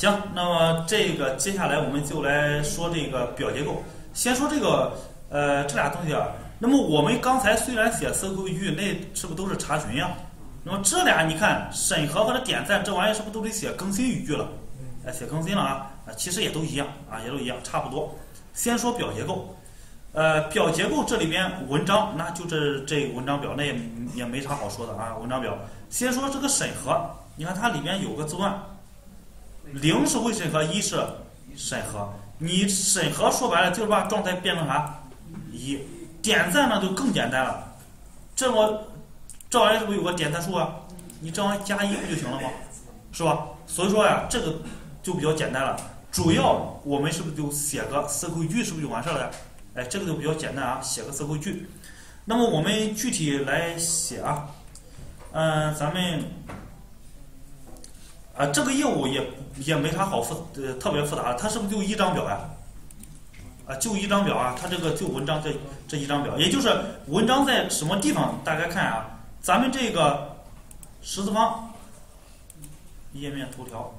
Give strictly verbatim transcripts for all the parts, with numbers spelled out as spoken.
行，那么这个接下来我们就来说这个表结构。先说这个呃这俩东西啊。那么我们刚才虽然写 C Q U 那是不是都是查询呀？那么这俩你看审核或者点赞这玩意儿是不是都得写更新语句了？哎，写更新了啊，其实也都一样啊，也都一样，差不多。先说表结构，呃，表结构这里边文章，那就这这个文章表，那也也没啥好说的啊，文章表。先说这个审核，你看它里边有个字段，零是未审核，一是审核。你审核说白了就是把状态变成啥？一。点赞呢就更简单了，这我这玩意儿是不是有个点赞数啊？你这玩意儿加一不就行了吗？是吧？所以说呀，这个就比较简单了。主要我们是不是就写个 C Q 句，是不是就完事了呀？哎，这个就比较简单啊，写个 C Q 句。那么我们具体来写啊，嗯、呃，咱们啊、呃、这个业务也也没啥好复呃特别复杂的，它是不是就一张表呀？啊，就一张表啊，它这个就文章这这一张表，也就是文章在什么地方？大家看啊，咱们这个十字方页面头条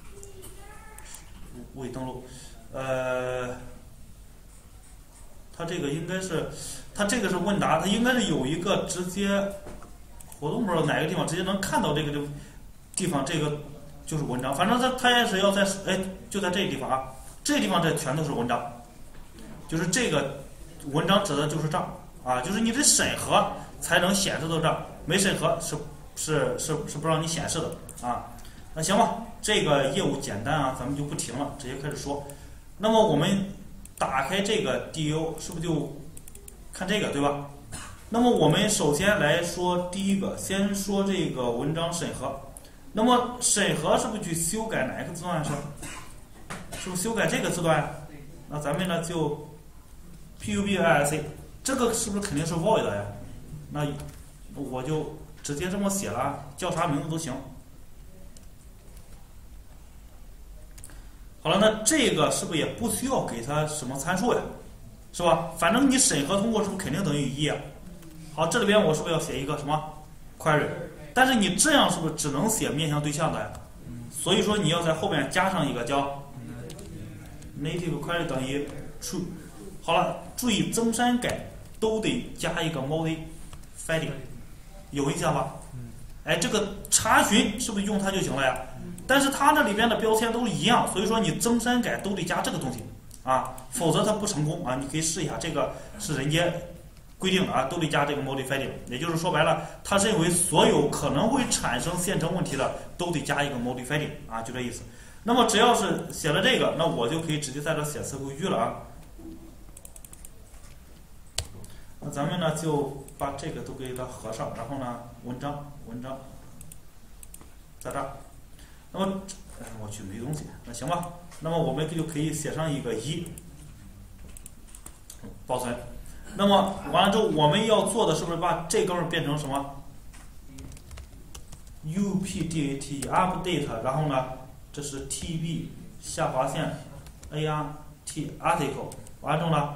未登录，呃，它这个应该是，它这个是问答，它应该是有一个直接活动，不知道哪个地方直接能看到这个地方，这个就是文章。反正它它也是要在哎，就在这个地方啊，这个地方这全都是文章。就是这个文章指的就是这儿啊，就是你得审核才能显示到这儿，没审核是是是是不让你显示的啊。那行吧，这个业务简单啊，咱们就不停了，直接开始说。那么我们打开这个 D U 是不是就看这个对吧？那么我们首先来说第一个，先说这个文章审核。那么审核是不是去修改哪一个字段是？是不是修改这个字段？那咱们呢就。Pub-I-C 这个是不是肯定是 void 呀？那我就直接这么写了，叫啥名字都行。好了，那这个是不是也不需要给它什么参数呀？是吧？反正你审核通过是不是肯定等于一啊？好，这里边我是不是要写一个什么 query？ 但是你这样是不是只能写面向对象的呀？所以说你要在后面加上一个叫 native query 等于 true。好了，注意增删改都得加一个 modifying， 有印象吧？哎，这个查询是不是用它就行了呀？但是它这里边的标签都是一样，所以说你增删改都得加这个东西啊，否则它不成功啊。你可以试一下，这个是人家规定的啊，都得加这个 modifying， 也就是说白了，它认为所有可能会产生线程问题的都得加一个 modifying 啊，就这意思。那么只要是写了这个，那我就可以直接在这写 C Q U 了啊。那咱们呢就把这个都给它合上，然后呢文章文章在这儿。那么哎我去没东西，那行吧。那么我们就可以写上一个一，保存。那么完了之后我们要做的是不是把这哥们变成什么 update update， 然后呢这是 tb 下划线 art article， 完了之后呢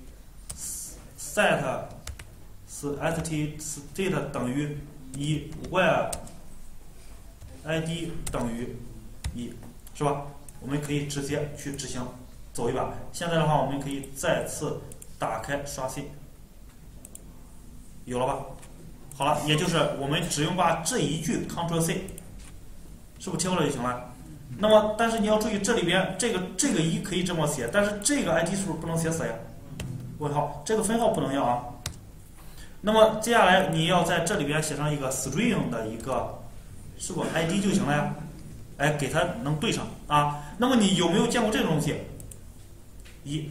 set 是 st state 等于一 where id 等于一，是吧？我们可以直接去执行走一把。现在的话，我们可以再次打开刷新，有了吧？好了，也就是我们只用把这一句 Ctrl C， 是不是贴过来就行了？那么，但是你要注意，这里边这个这个一可以这么写，但是这个 id 是不是不能写死呀？问号，这个分号不能要啊。那么接下来你要在这里边写上一个 string 的一个，是不 I D 就行了呀？哎，给它能对上啊。那么你有没有见过这种东西？一，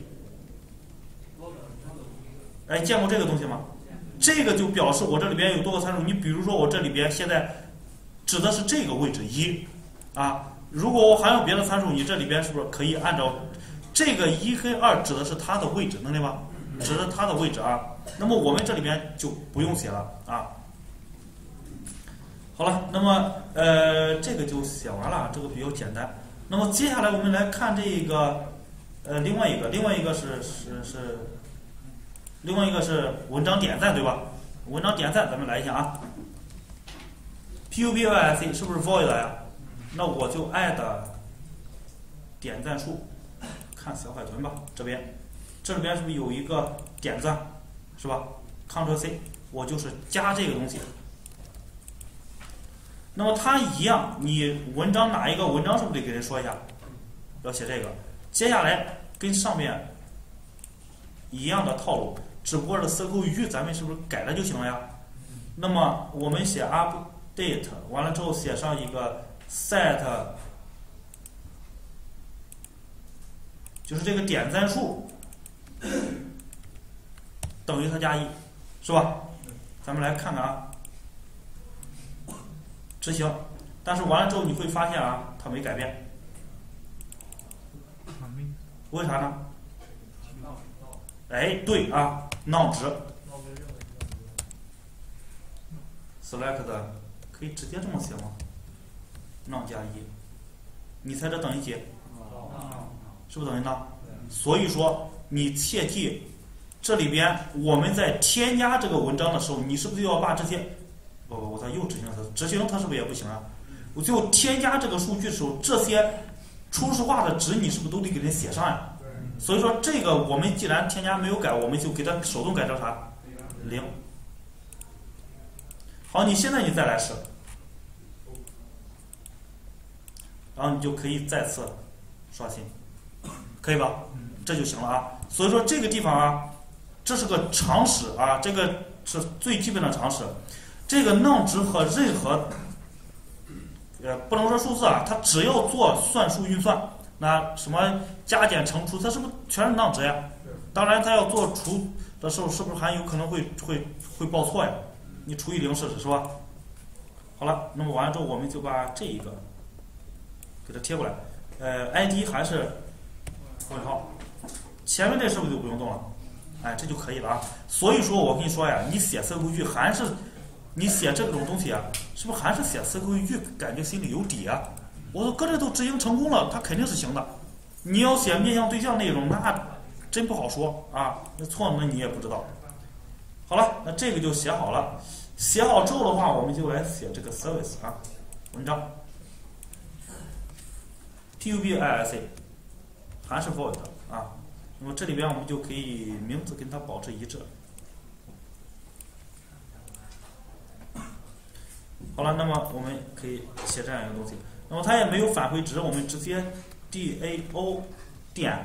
哎，见过这个东西吗？这个就表示我这里边有多个参数。你比如说我这里边现在指的是这个位置一啊，如果我还有别的参数，你这里边是不是可以按照这个一跟二指的是它的位置，能明白吗？指的它的位置啊。那么我们这里边就不用写了啊。好了，那么呃这个就写完了，这个比较简单。那么接下来我们来看这个呃另外一个，另外一个是是是另外一个是文章点赞，对吧？文章点赞咱们来一下啊。Pub-I-C 是不是 void 呀？那我就 add 点赞数，看小海豚吧，这边，这里边是不是有一个点赞，是吧 ？Ctrl C， 我就是加这个东西。那么它一样，你文章哪一个文章是不是得给人说一下？要写这个。接下来跟上面一样的套路，只不过是 circle u 咱们是不是改了就行了呀？那么我们写 update 完了之后写上一个 set， 就是这个点赞数等于它加一，是吧？咱们来看看啊，执行，但是完了之后你会发现啊，它没改变，为啥呢？哎，对啊 ，none 值 ，select 可以直接这么写吗 ？none 加一，你猜这等于几？是不是等于 none？所以说你切记，这里边我们在添加这个文章的时候，你是不是要把这些？不不，我它又执行它，执行它是不是也不行啊？我最后添加这个数据的时候，这些初始化的值你是不是都得给它写上呀？所以说这个我们既然添加没有改，我们就给它手动改成啥？零。好，你现在你再来试，然后你就可以再次刷新，可以吧？这就行了啊。所以说这个地方啊，这是个常识啊，这个是最基本的常识。这个 none 值和任何呃不能说数字啊，它只要做算术运算。那什么加减乘除，它是不是全是 none 值呀？当然，它要做除的时候，是不是还有可能会会会报错呀？你除以零试试，是吧？好了，那么完了之后，我们就把这一个给它贴过来。呃 ，I D 还是问号，前面这是不是就不用动了？哎，这就可以了啊。所以说我跟你说呀，你写circle u还是你写这种东西啊，是不是还是写circle u感觉心里有底啊？我说搁这都执行成功了，它肯定是行的。你要写面向对象内容，那真不好说啊。那错了，那你也不知道。好了，那这个就写好了。写好之后的话，我们就来写这个 service 啊，文章 tubIIc 还是 void 啊。那么这里边我们就可以名字跟它保持一致。好了，那么我们可以写这样一个东西。那么它也没有返回值，我们直接 dao 点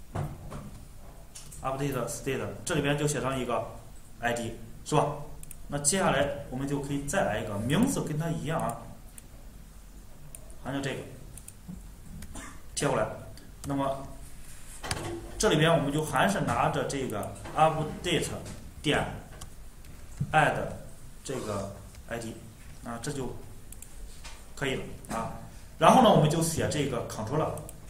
update state 这里边就写上一个 I D 是吧？那接下来我们就可以再来一个名字跟它一样啊，按照这个贴过来。那么这里边我们就还是拿着这个 update 点 add 这个 I D 啊，这就可以了啊。然后呢，我们就写这个 controller，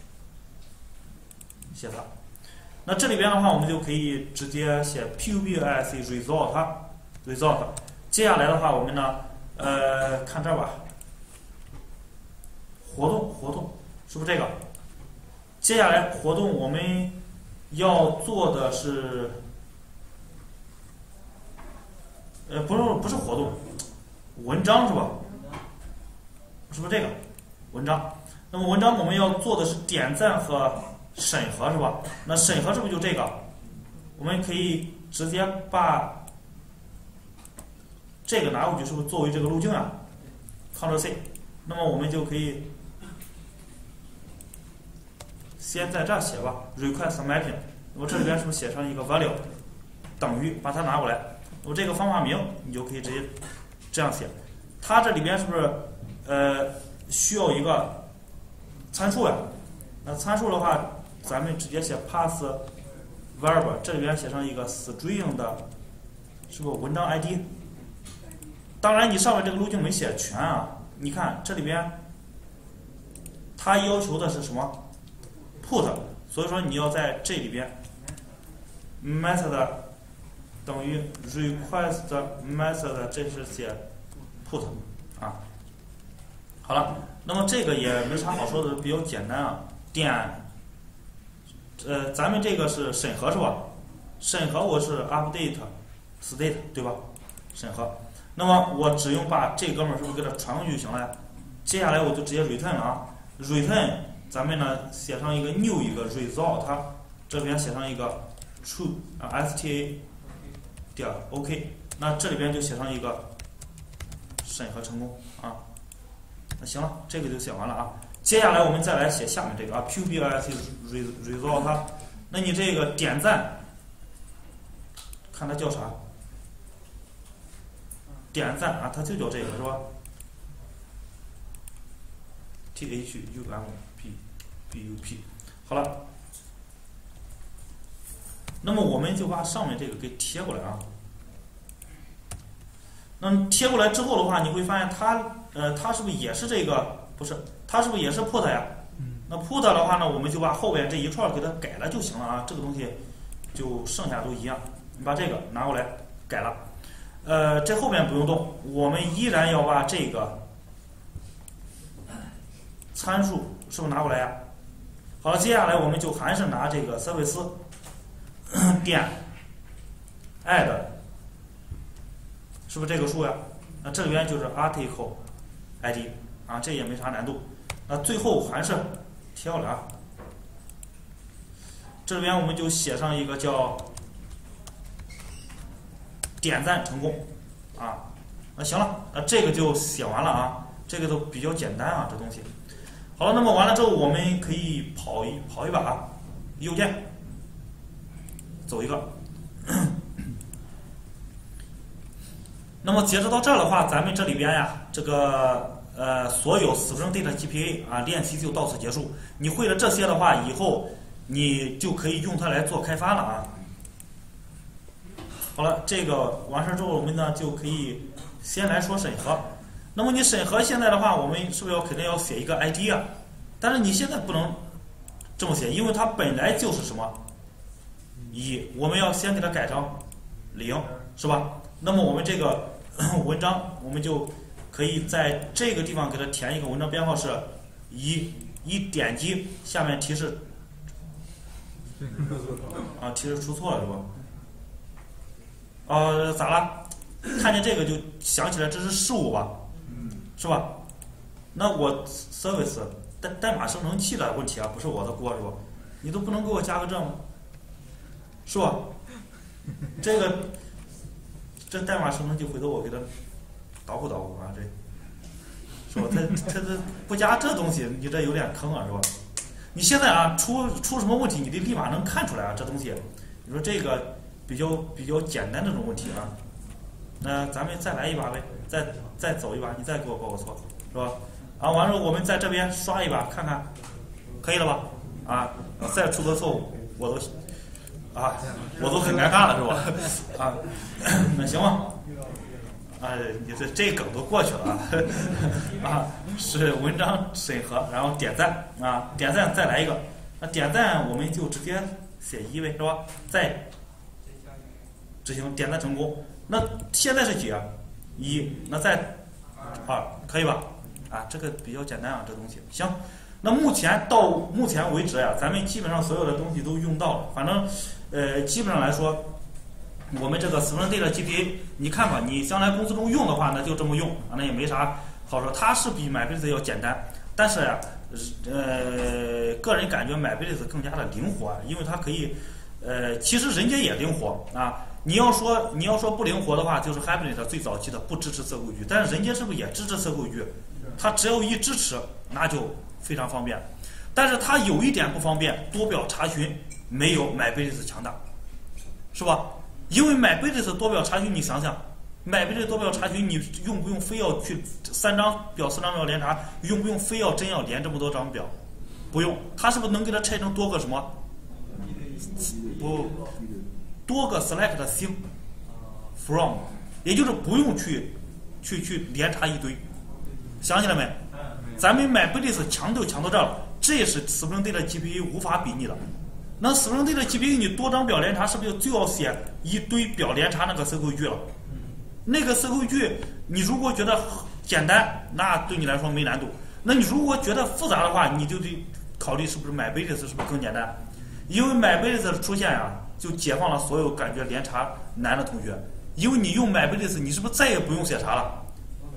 写它。那这里边的话，我们就可以直接写 pubIc result result。接下来的话，我们呢，呃，看这儿吧，活动活动是不是这个？接下来活动我们要做的是，呃，不是不是活动，文章是吧？是不是这个？文章，那么文章我们要做的是点赞和审核是吧？那审核是不是就这个？我们可以直接把这个拿过去，是不是作为这个路径啊 ？Ctrl C， 那么我们就可以先在这儿写吧 ，request mapping。那么这里边是不是写上一个 value 等于，把它拿过来？那么这个方法名你就可以直接这样写。它这里边是不是呃？需要一个参数呀，那参数的话，咱们直接写 pass verb， 这里边写上一个 string 的，是不是文章 I D？ 当然，你上面这个路径没写全啊。你看这里边，它要求的是什么 put， 所以说你要在这里边 method 等于 request method， 这是写 put 啊。好了，那么这个也没啥好说的，比较简单啊。点，呃，咱们这个是审核是吧？审核我是 update state 对吧？审核。那么我只用把这哥们儿是不是给它传过去就行了呀？接下来我就直接 return 啊 ，return 咱们呢写上一个 new 一个 result， 它这边写上一个 true 啊 sta 点 ok， 那这里边就写上一个审核成功啊。那行了，这个就写完了啊。接下来我们再来写下面这个啊 public result， 那你这个点赞，看它叫啥？点赞啊，它就叫这个是吧 ？T H U M P B U P， 好了。那么我们就把上面这个给贴过来啊。那贴过来之后的话，你会发现它呃，它是不是也是这个？不是，它是不是也是 put 呀？那 put 的话呢，我们就把后边这一串给它改了就行了啊。这个东西就剩下都一样，你把这个拿过来改了。呃，这后边不用动，我们依然要把这个参数是不是拿过来呀？好了，接下来我们就还是拿这个 service 点 add， 是不是这个数呀？那这里边就是 article I D 啊，这也没啥难度。那最后还是贴了啊，这里边我们就写上一个叫点赞成功啊，那行了，那这个就写完了啊，这个都比较简单啊，这东西。好了，那么完了之后，我们可以跑一跑一把啊，右键走一个。那么截止到这儿的话，咱们这里边呀，这个呃所有 Spring Data G P A 啊练习就到此结束。你会了这些的话，以后你就可以用它来做开发了啊。好了，这个完事之后，我们呢就可以先来说审核。那么你审核现在的话，我们是不是要肯定要写一个 I D 啊？但是你现在不能这么写，因为它本来就是什么一，我们要先给它改成零，是吧？那么我们这个文章，我们就可以在这个地方给它填一个文章编号是一，一点击下面提示啊，提示出错了是吧？呃，咋了？看见这个就想起来这是事物吧，是吧？那我 service 代代码生成器的问题啊，不是我的锅是吧？你都不能给我加个这吗？是吧？这个这代码生成器回头我给他捣鼓捣鼓啊，这是吧？他他这不加这东西，你这有点坑啊，是吧？你现在啊出出什么问题，你得立马能看出来啊，这东西，你说这个。比较比较简单的这种问题啊，那咱们再来一把呗，再再走一把，你再给我报个错，是吧？啊，完了我们在这边刷一把看看，可以了吧？啊，再出个错误我都啊我都很尴尬了，是吧？啊，那行吧，啊，你这这梗都过去了啊，啊，是文章审核，然后点赞啊，点赞再来一个，那点赞我们就直接写一呗，是吧？再执行点赞成功，那现在是几啊？一，那再二，可以吧？啊，这个比较简单啊，这东西行。那目前到目前为止呀、啊，咱们基本上所有的东西都用到了。反正，呃，基本上来说，我们这个 Spring Data G P A， 你看吧，你将来公司中用的话，那就这么用啊，那也没啥好说。它是比 MyBasis 要简单，但是呀、啊，呃，个人感觉 MyBasis 更加的灵活啊，因为它可以，呃，其实人家也灵活啊。你要说你要说不灵活的话，就是 Hibernate 最早期的不支持测绘句，但是人家是不是也支持测绘句？它只要一支持，那就非常方便。但是它有一点不方便，多表查询没有 MyBasis 强大，是吧？因为 MyBasis 多表查询，你想想 ，MyBasis 多表查询，你用不用非要去三张表、四张表连查？用不用非要真要连这么多张表？不用，它是不是能给它拆成多个什么？不。多个 select 的 thing from， 也就是不用去去去连查一堆，想起来没？咱们MyBasis强就强到这儿了，这也是 Spring Data G P A 无法比拟的。那 Spring Data G P A 你多张表连查是不是就要写一堆表连查那个测绘句了？那个测绘句你如果觉得简单，那对你来说没难度；那你如果觉得复杂的话，你就得考虑是不是MyBasis是不是更简单？因为 MyBasis 的出现呀、啊。就解放了所有感觉连查难的同学，因为你用MyBasis，你是不是再也不用写查了？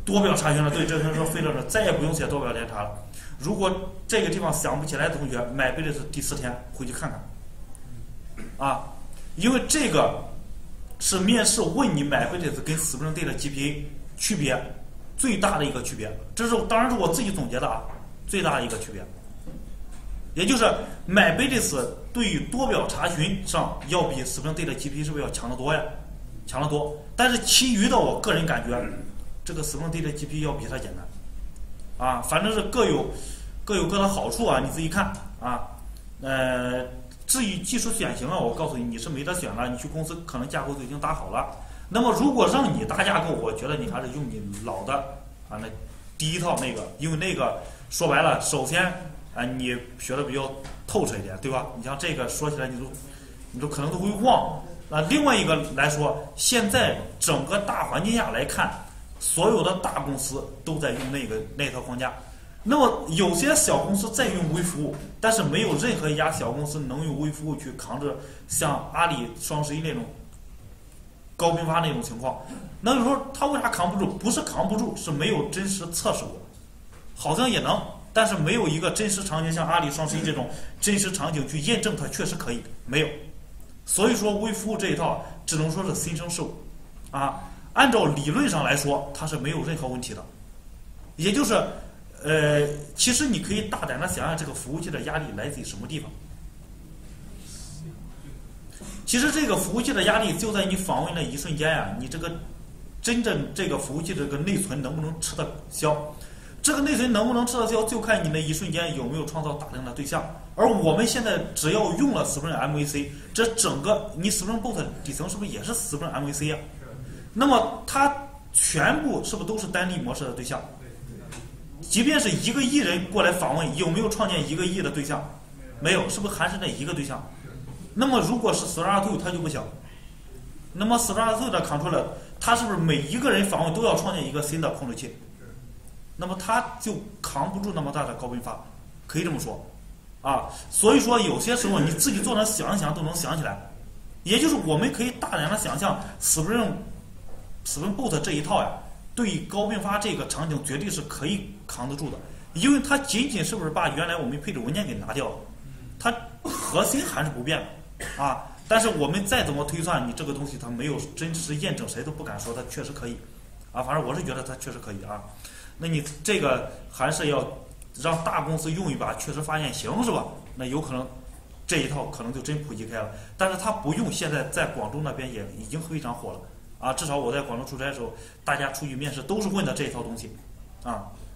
多表查询了，对，这就是说废了，再也不用写多表连查了。如果这个地方想不起来的同学，买贝类斯第四天回去看看，啊，因为这个是面试问你买贝类斯跟死不能对的 G P A 区别最大的一个区别，这是当然是我自己总结的啊，最大的一个区别，也就是买贝类斯对于多表查询上要比死不能对的 G P A 是不是要强得多呀？强得多，但是其余的我个人感觉，这个死不能对的 G P A 要比它简单。啊，反正是各有各有各的好处啊，你自己看啊。呃，至于技术选型啊，我告诉你，你是没得选了，你去公司可能架构都已经搭好了。那么如果让你搭架构，我觉得你还是用你老的啊，那第一套那个，因为那个说白了，首先啊，你学的比较透彻一点，对吧？你像这个说起来，你都你都可能都会忘。那另外一个来说，现在整个大环境下来看。所有的大公司都在用那个那套框架，那么有些小公司在用微服务，但是没有任何一家小公司能用微服务去扛着像阿里双十一那种高频发那种情况。那你说他为啥扛不住？不是扛不住，是没有真实测试过，好像也能，但是没有一个真实场景像阿里双十一这种真实场景去验证它确实可以，没有。所以说微服务这一套只能说是新生事物啊。按照理论上来说，它是没有任何问题的，也就是，呃，其实你可以大胆的想象这个服务器的压力来自于什么地方。其实这个服务器的压力就在你访问的一瞬间呀、啊，你这个真正这个服务器的这个内存能不能吃得消？这个内存能不能吃得消，就看你那一瞬间有没有创造大量的对象。而我们现在只要用了 Spring M V C， 这整个你 Spring Boot 底层是不是也是 Spring M V C 啊？那么它全部是不是都是单例模式的对象？即便是一个亿人过来访问，有没有创建一个亿的对象？没有，是不是还是那一个对象？那么如果是 Spring two 它就不行。那么 Spring two 的 controller 它是不是每一个人访问都要创建一个新的控制器？那么它就扛不住那么大的高频发，可以这么说啊。所以说有些时候你自己坐那想一想都能想起来，也就是我们可以大胆的想象 Spring Spring Boot 这一套呀，对于高频发这个场景绝对是可以扛得住的，因为它仅仅是不是把原来我们配置文件给拿掉了，它核心还是不变的啊。但是我们再怎么推算，你这个东西它没有真实验证，谁都不敢说它确实可以啊。反正我是觉得它确实可以啊。那你这个还是要让大公司用一把，确实发现行是吧？那有可能这一套可能就真普及开了。但是它不用，现在在广州那边也已经非常火了。啊，至少我在广州出差的时候，大家出去面试都是问的这一套东西，啊。